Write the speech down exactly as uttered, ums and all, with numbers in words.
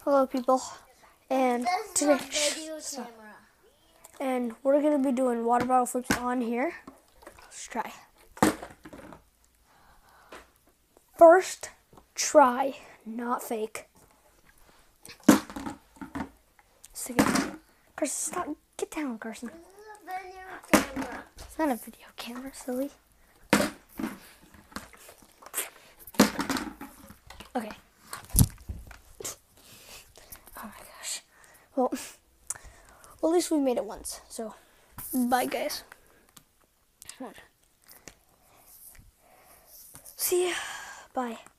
Hello, people, and That's today, not video so- camera. and we're gonna be doing water bottle flips on here. Let's try. First try, not fake. Stick it. Carson, stop. Get down, Carson. This is a video camera. It's not a video camera, silly. Okay. Oh my gosh. Well, well, at least we made it once. So, bye, guys. Come on. See ya. Bye.